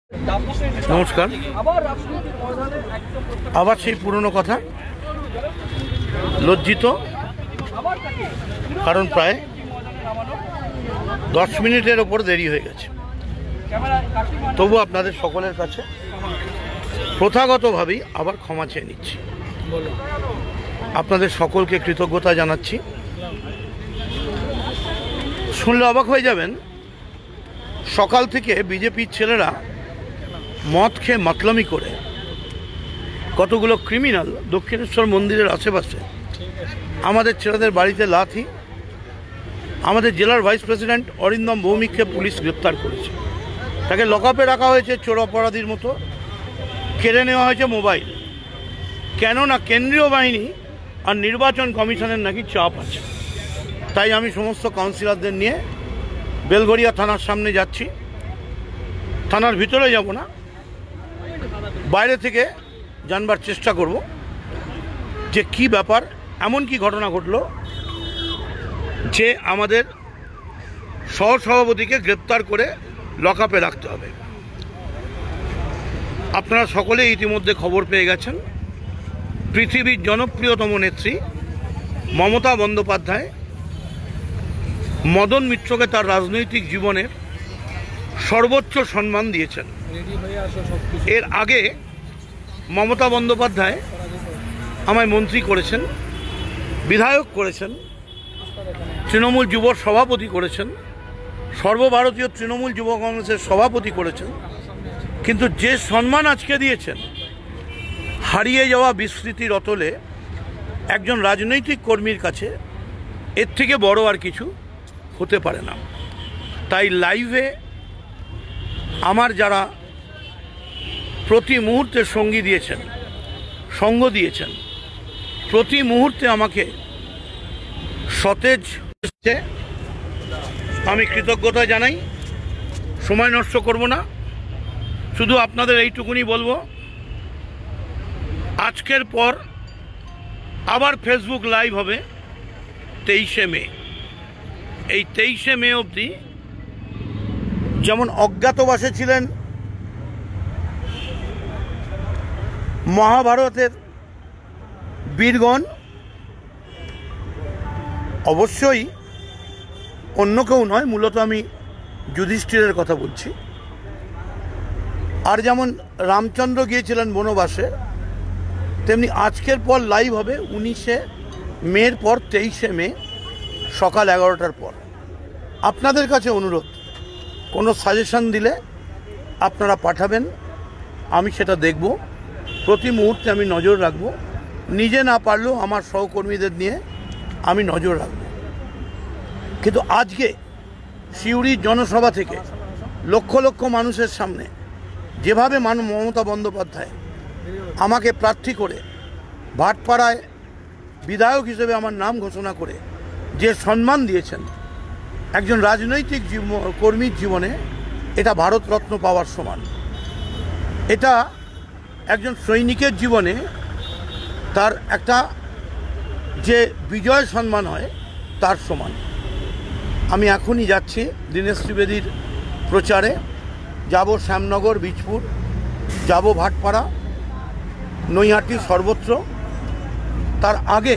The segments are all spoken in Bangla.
নমস্কার। আবার সেই পুরনো কথা, লজ্জিত, কারণ প্রায় 10 মিনিটের ওপর দেরি হয়ে গেছে। তবু আপনাদের সকলের কাছে প্রথাগতভাবেই আবার ক্ষমা চেয়ে নিচ্ছি। আপনাদের সকলকে কৃতজ্ঞতা জানাচ্ছি। শুনলে অবাক হয়ে যাবেন, সকাল থেকে বিজেপির ছেলেরা মদ খেয়ে মাতলামি করে কতগুলো ক্রিমিনাল দক্ষিণেশ্বর মন্দিরের আশেপাশে আমাদের ছেলেদের বাড়িতে লাথি, আমাদের জেলার ভাইস প্রেসিডেন্ট অরিন্দম ভৌমিককে পুলিশ গ্রেপ্তার করেছে। তাকে লকআপে রাখা হয়েছে চোর অপরাধীর মতো, কেড়ে নেওয়া হয়েছে মোবাইল। কেননা কেন্দ্রীয় বাহিনী আর নির্বাচন কমিশনের নাকি চাপ আছে। তাই আমি সমস্ত কাউন্সিলরদের নিয়ে বেলঘরিয়া থানার সামনে যাচ্ছি। থানার ভিতরে যাব না, বাইরে থেকে জানবার চেষ্টা করব যে কি ব্যাপার, এমন কি ঘটনা ঘটলো যে আমাদের সহসভাপতিকে গ্রেপ্তার করে লকআপে রাখতে হবে। আপনারা সকলেই ইতিমধ্যে খবর পেয়ে গেছেন, পৃথিবীর জনপ্রিয়তম নেত্রী মমতা বন্দ্যোপাধ্যায় মদন মিত্রকে তার রাজনৈতিক জীবনের সর্বোচ্চ সম্মান দিয়েছেন। এর আগে মমতা বন্দ্যোপাধ্যায় আমায় মন্ত্রী করেছেন, বিধায়ক করেছেন, তৃণমূল যুব সভাপতি করেছেন, সর্বভারতীয় তৃণমূল যুব কংগ্রেসের সভাপতি করেছেন। কিন্তু যে সম্মান আজকে দিয়েছেন, হারিয়ে যাওয়া বিস্মৃতির অতলে একজন রাজনৈতিক কর্মীর কাছে এর থেকে বড় আর কিছু হতে পারে না। তাই লাইভে আমার যারা প্রতি মুহূর্তে সঙ্গ দিয়েছেন, প্রতি মুহূর্তে আমাকে সতেজ, আমি কৃতজ্ঞতা জানাই। সময় নষ্ট করব না, শুধু আপনাদের এইটুকুনি বলবো, আজকের পর আবার ফেসবুক লাইভ হবে 23শে মে। এই 23শে মে অবধি যেমন অজ্ঞাতবাসে ছিলেন মহাভারতের বীরগণ, অবশ্যই অন্য কেউ নয়, মূলত আমি যুধিষ্ঠিরের কথা বলছি। আর যেমন রামচন্দ্র গিয়েছিলেন বনবাসে, তেমনি আজকের পর লাইভ হবে 19শে মের পর 23শে মে সকাল 11টার পর। আপনাদের কাছে অনুরোধ, কোনো সাজেশন দিলে আপনারা পাঠাবেন, আমি সেটা দেখব। প্রতি মুহূর্তে আমি নজর রাখব, নিজে না পারলেও আমার সহকর্মীদের নিয়ে আমি নজর রাখব। কিন্তু আজকে সিউড়ির জনসভা থেকে লক্ষ লক্ষ মানুষের সামনে যেভাবে মমতা বন্দ্যোপাধ্যায় আমাকে প্রার্থী করে ভাটপাড়ায় বিধায়ক হিসেবে আমার নাম ঘোষণা করে যে সম্মান দিয়েছেন, একজন রাজনৈতিক কর্মীর জীবনে এটা ভারতরত্ন পাওয়ার সমান। এটা একজন সৈনিকের জীবনে তার একটা যে বিজয় সম্মান হয় তার সমান। আমি এখনই যাচ্ছি দীনেশ ত্রিবেদীর প্রচারে, যাব শ্যামনগর, বীজপুর, যাব ভাটপাড়া, নৈহাটি, সর্বত্র। তার আগে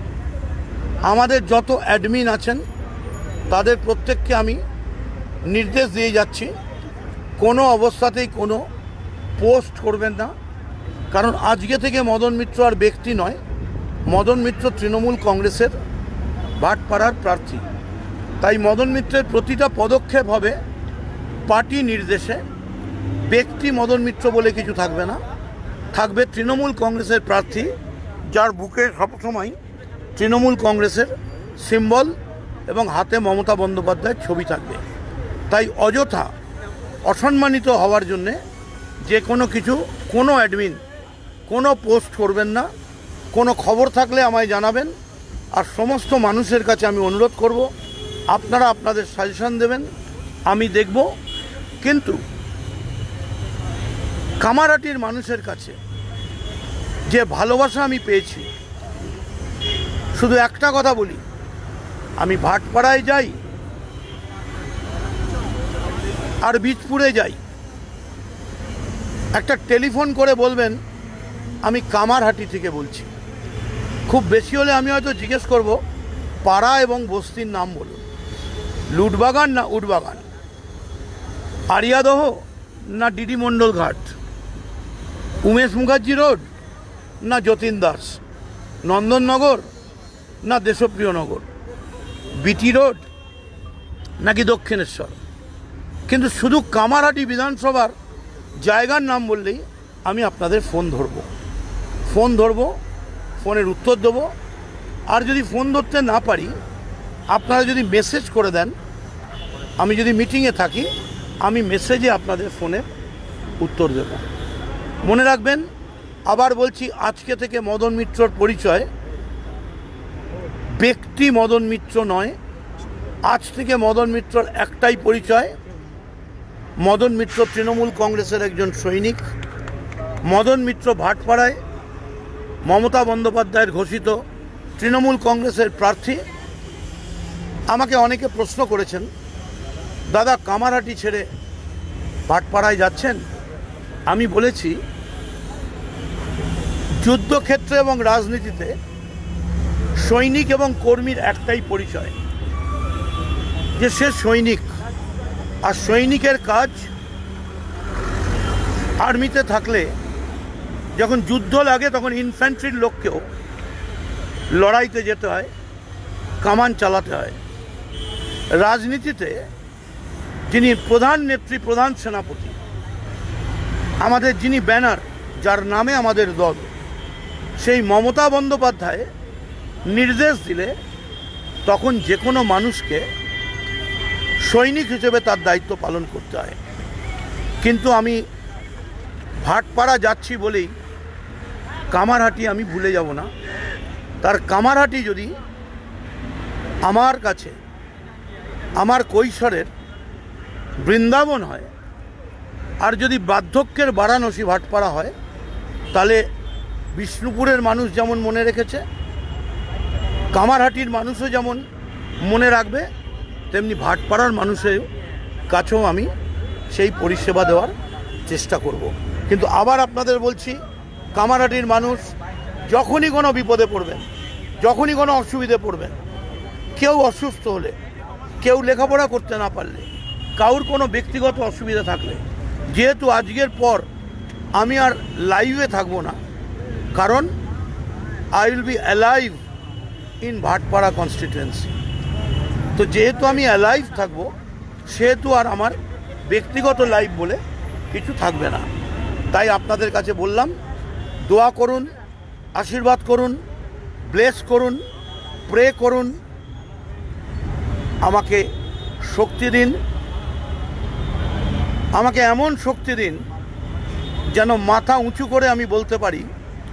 আমাদের যত অ্যাডমিন আছেন তাদের প্রত্যেককে আমি নির্দেশ দিয়ে যাচ্ছি, কোনো অবস্থাতেই কোনো পোস্ট করবেন না। কারণ আজকে থেকে মদন মিত্র আর ব্যক্তি নয়, মদন মিত্র তৃণমূল কংগ্রেসের ভাটপাড়ার প্রার্থী। তাই মদন মিত্রের প্রতিটা পদক্ষেপ হবে পার্টি নির্দেশে। ব্যক্তি মদন মিত্র বলে কিছু থাকবে না, থাকবে তৃণমূল কংগ্রেসের প্রার্থী, যার বুকে সবসময় তৃণমূল কংগ্রেসের সিম্বল এবং হাতে মমতা বন্দ্যোপাধ্যায়ের ছবি থাকবে। তাই অযথা অসম্মানিত হওয়ার জন্যে যে কোনো কিছু, কোনো অ্যাডমিন কোনো পোস্ট করবেন না। কোনো খবর থাকলে আমায় জানাবেন। আর সমস্ত মানুষের কাছে আমি অনুরোধ করব, আপনারা আপনাদের সাজেশন দেবেন, আমি দেখব। কিন্তু কামারহাটির মানুষের কাছে যে ভালোবাসা আমি পেয়েছি, শুধু একটা কথা বলি, আমি ভাটপাড়ায় যাই আর বীজপুরে যাই, একটা টেলিফোন করে বলবেন আমি কামারহাটি থেকে বলছি। খুব বেশি হলে আমি হয়তো জিজ্ঞেস করব পাড়া এবং বস্তির নাম বলুন, লুটবাগান না উটবাগান, আরিয়াদহ না ডিডি মণ্ডল ঘাট, উমেশ মুখার্জি রোড না যতীন দাস, নন্দননগর না দেশপ্রিয়নগর, বিটি রোড নাকি দক্ষিণেশ্বর। কিন্তু শুধু কামারহাটি বিধানসভার জায়গার নাম বললেই আমি আপনাদের ফোন ধরব, ফোনের উত্তর দেব। আর যদি ফোন ধরতে না পারি, আপনারা যদি মেসেজ করে দেন, আমি যদি মিটিংয়ে থাকি, আমি মেসেজে আপনাদের ফোনের উত্তর দেব। মনে রাখবেন, আবার বলছি, আজকে থেকে মদন মিত্রর পরিচয় ব্যক্তি মদন মিত্র নয়। আজ থেকে মদন মিত্রর একটাই পরিচয়, মদন মিত্র তৃণমূল কংগ্রেসের একজন সৈনিক। মদন মিত্র ভাটপাড়ায় মমতা বন্দ্যোপাধ্যায়ের ঘোষিত তৃণমূল কংগ্রেসের প্রার্থী। আমাকে অনেকে প্রশ্ন করেছেন, দাদা কামারহাটি ছেড়ে ভাটপাড়ায় যাচ্ছেন। আমি বলেছি, যুদ্ধক্ষেত্রে এবং রাজনীতিতে সৈনিক এবং কর্মীর একটাই পরিচয়, যে সে সৈনিক। আর সৈনিকের কাজ আর্মিতে থাকলে যখন যুদ্ধ লাগে তখন ইনফ্যান্ট্রির লোককেও লড়াইতে যেতে হয়, কামান চালাতে হয়। রাজনীতিতে যিনি প্রধান নেত্রী, প্রধান সেনাপতি, আমাদের যিনি ব্যানার, যার নামে আমাদের দল, সেই মমতা বন্দ্যোপাধ্যায় নির্দেশ দিলে তখন যে কোনো মানুষকে সৈনিক হিসেবে তার দায়িত্ব পালন করতে হয়। কিন্তু আমি ভাটপাড়া যাচ্ছি বলেই কামারহাটি আমি ভুলে যাব না। তার কামারহাটি যদি আমার কাছে আমার কৈশোরের বৃন্দাবন হয়, আর যদি বার্ধক্যের বারাণসী ভাটপাড়া হয়, তাহলে বিষ্ণুপুরের মানুষ যেমন মনে রেখেছে, কামারহাটির মানুষও যেমন মনে রাখবে, তেমনি ভাটপাড়ার মানুষের কাছেও আমি সেই পরিষেবা দেওয়ার চেষ্টা করব। কিন্তু আবার আপনাদের বলছি, কামারহাটির মানুষ যখনই কোনো বিপদে পড়বেন, যখনই কোনো অসুবিধে পড়বেন, কেউ অসুস্থ হলে, কেউ লেখাপড়া করতে না পারলে, কারুর কোনো ব্যক্তিগত অসুবিধা থাকলে, যেহেতু আজকের পর আমি আর লাইভে থাকবো না, কারণ I will be alive in Bhatpara constituency. তো যেহেতু আমি অ্যালাইভ থাকবো, সেহেতু আর আমার ব্যক্তিগত লাইভ বলে কিছু থাকবে না। তাই আপনাদের কাছে বললাম, দোয়া করুন, আশীর্বাদ করুন, ব্লেস করুন, প্রে করুন, আমাকে শক্তি দিন, আমাকে এমন শক্তি দিন যেন মাথা উঁচু করে আমি বলতে পারি,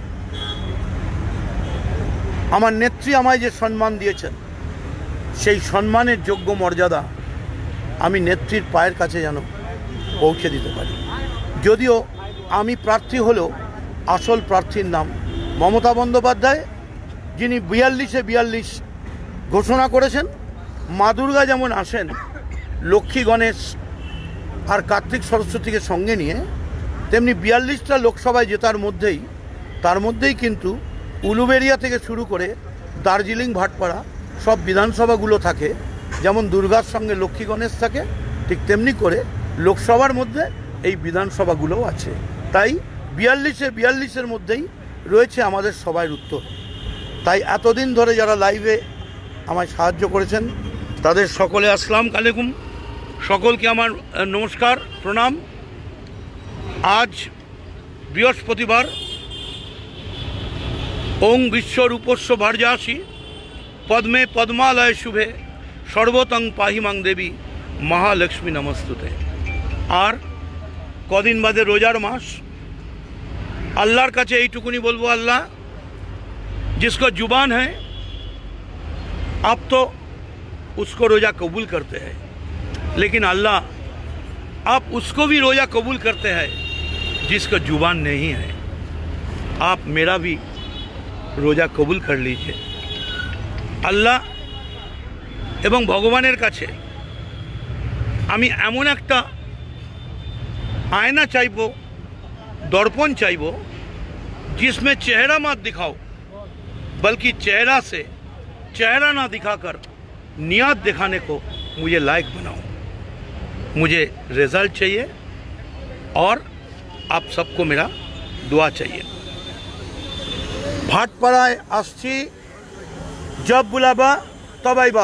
আমার নেত্রী আমায় যে সম্মান দিয়েছেন, সেই সম্মানের যোগ্য মর্যাদা আমি নেত্রীর পায়ের কাছে যেন পৌঁছে দিতে পারি। যদিও আমি প্রার্থী হলেও আসল প্রার্থীর নাম মমতা বন্দ্যোপাধ্যায়, যিনি 42-এ 42 ঘোষণা করেছেন। মা দুর্গা যেমন আসেন লক্ষ্মী, গণেশ আর কার্তিক সরস্বতীকে সঙ্গে নিয়ে, তেমনি 42টা লোকসভায় জেতার মধ্যেই, তার মধ্যেই কিন্তু উলুবেড়িয়া থেকে শুরু করে দার্জিলিং, ভাটপাড়া সব বিধানসভাগুলো থাকে। যেমন দুর্গার সঙ্গে লক্ষ্মী গণেশ থাকে, ঠিক তেমনি করে লোকসভার মধ্যে এই বিধানসভাগুলোও আছে। তাই 42-এ 42-এর মধ্যেই রয়েছে আমাদের সবার উত্তর। তাই এতদিন ধরে যারা লাইভে আমায় সাহায্য করেছেন, তাদের সকলে আসসালামু আলাইকুম, সকলকে আমার নমস্কার, প্রণাম। আজ বৃহস্পতিবার, ওং বিশ্বরূপস্য ভার্যাসি পদ্মে পদ্মালয় শুভে সর্বতং পাহিমাং দেবী মহালক্ষ্মী নমস্তুতে। আর কদিন বাদে রোজার মাস। अल्लाहर काछे এইটুকুনি বলবো, अल्लाह जिसको जुबान है आप तो उसको रोज़ा कबूल करते हैं, लेकिन अल्लाह आप उसको भी रोज़ा कबूल करते हैं जिसको जुबान नहीं है। आप मेरा भी रोज़ा कबूल कर लीजिए। अल्लाह एवं भगवानेर काछे आमी एमन एकटा आयना चाइबो दर्पण चाइबो जिसमें चेहरा मत दिखाओ, बल्कि चेहरा से चेहरा ना दिखाकर नियत दिखाने को मुझे लायक बनाओ। मुझे रिजल्ट चाहिए और आप सबको मेरा दुआ चाहिए। भाटपाड़ाয় আসছি, जब बुलाबा तब आइबा।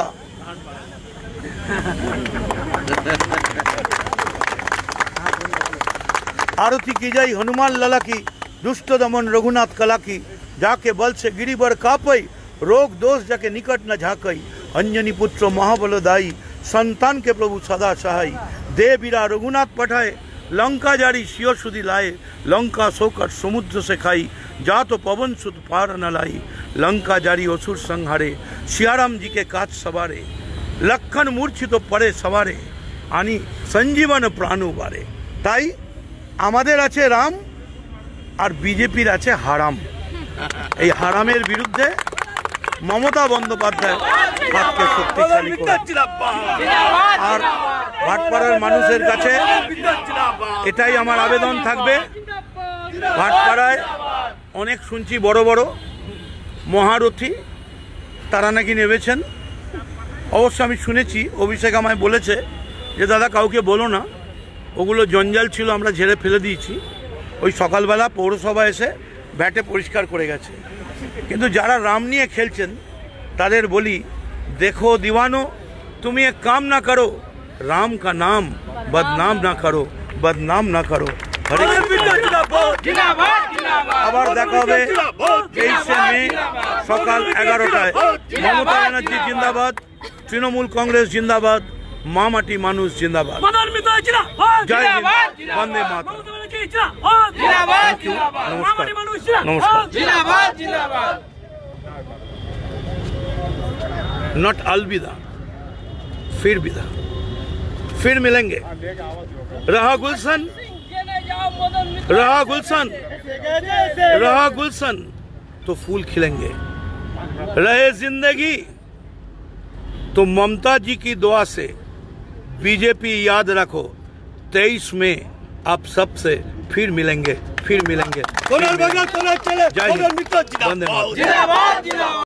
आरती की जय हनुमान लला की, दुष्ट दमन रघुनाथ कला की, जाके बल से गिरिवर कापई, रोग दोष जाके निकट न झाकई, अंजनी पुत्र महाबलदाई, संतान के प्रभु सदा सहाय, दे बीरा रघुनाथ पठाए, लंका जारी सियो सुधी लाए, लंका सोकर समुद्र से खाई, जा तो पवन सुत पार न लाई, लंका जारी असुर संहारे, सियाराम जी के काज सवारे, लखन मूर्छित तो पड़े सवारे, आनी संजीवन प्राणु बारे। ताई आमादेर आछे राम और बीजेपीर आछे हाराम। এই হারামের বিরুদ্ধে মমতা বন্দ্যোপাধ্যায় হাতকে শক্তিশালী করে। আর ভাটপাড়ার মানুষের কাছে এটাই আমার আবেদন থাকবে, ভাটপাড়ায় অনেক শুনছি বড় বড় মহারথী তারা নাকি নেমেছেন। অবশ্য আমি শুনেছি অভিষেক আমায় বলেছে যে দাদা কাউকে বলো না, ওগুলো জঞ্জাল ছিল, আমরা ঝেড়ে ফেলে দিয়েছি। ওই সকালবেলা পৌরসভা এসে ব্যাটে পরিষ্কার করে গেছে। কিন্তু যারা রাম নিয়ে খেলছেন তাদের বলি, দেখো दीवानो, তুমি এক কাম না করো, রাম का नाम बदनाम ना करो, बदनाम ना करो। আবার দেখা হবে 23শে মে সকাল 11টায়। মমতা ব্যানার্জি জিন্দাবাদ, তৃণমূল কংগ্রেস জিন্দাবাদ, মা মাটি মানুষ জিন্দাবাদ। জয় হিন্দ, বন্দে মাতরম। नमस्कार नमस्कार। नॉट अलविदा, फिर विदा, फिर मिलेंगे। रहा गुलशन, रहा गुलशन, रहा गुलशन तो फूल खिलेंगे। रहे जिंदगी तो ममता जी की दुआ से बीजेपी याद रखो, 23 में आप सबसे फिर मिलेंगे, फिर मिलेंगे। जय हिंद, वंदे मातरम।